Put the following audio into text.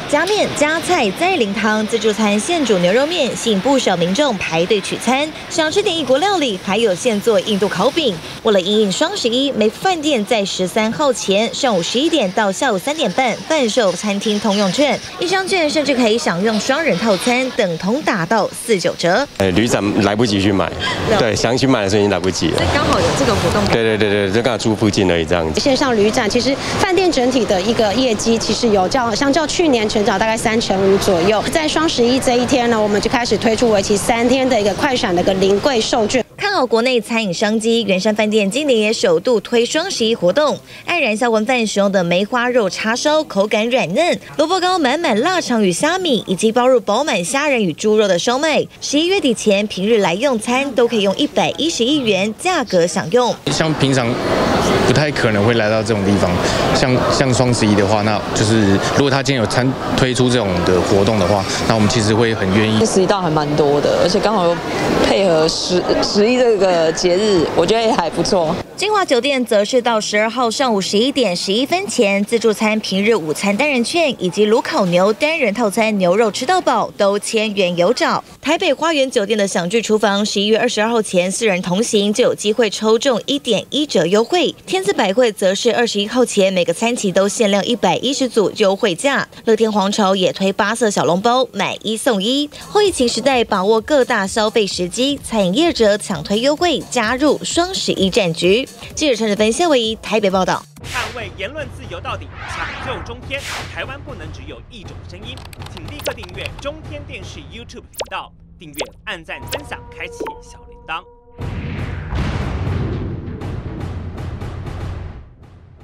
加面加菜再淋汤，自助餐现煮牛肉面吸引不少民众排队取餐，想吃点异国料理，还有现做印度烤饼。为了因应双11，每饭店在13号前上午11点到下午3点半贩售餐厅通用券，一张券甚至可以享用双人套餐，等同打到49折。 旅展来不及去买，对，想去买的时候已经来不及了。 所以刚好有这个活动。 对，就刚好住附近而已这样子。 线上旅展其实饭店整体的一个业绩其实有相较去年成长大概3%左右。在双11这一天呢，我们就开始推出为期3天的一个快闪的一个临柜售券。 看好国内餐饮商机，圆山饭店今年也首度推双11活动，爱燃销文饭使用的梅花肉叉烧口感软嫩，萝卜糕满满腊肠与虾米，以及包入饱满虾仁与猪肉的烧麦。11月底前平日来用餐都可以用111元价格享用。 像平常不太可能会来到这种地方，像双11的话，那就是如果他今天有推出这种的活动的话，那我们其实会很愿意。 11道还蛮多的，而且刚好又配合11这个节日，我觉得也还不错。 金华酒店则是到12号上午11点11分前，自助餐平日午餐单人券以及炉烤牛单人套餐牛肉吃到饱都1000元有找。台北花园酒店的享聚厨房11月22号前4人同行就有机会抽中1.1折优惠。天赐百汇则是21号前每个餐期都限量110组优惠价。乐天皇朝也推8色小笼包买1送1。后疫情时代把握各大消费时机，餐饮业者抢推优惠，加入双11战局。记者陈子芬、谢维仪台北报道。 捍卫言论自由到底，抢救中天。台湾不能只有一种声音，请立刻订阅中天电视 YouTube 频道，订阅、按赞、分享，开启小铃铛。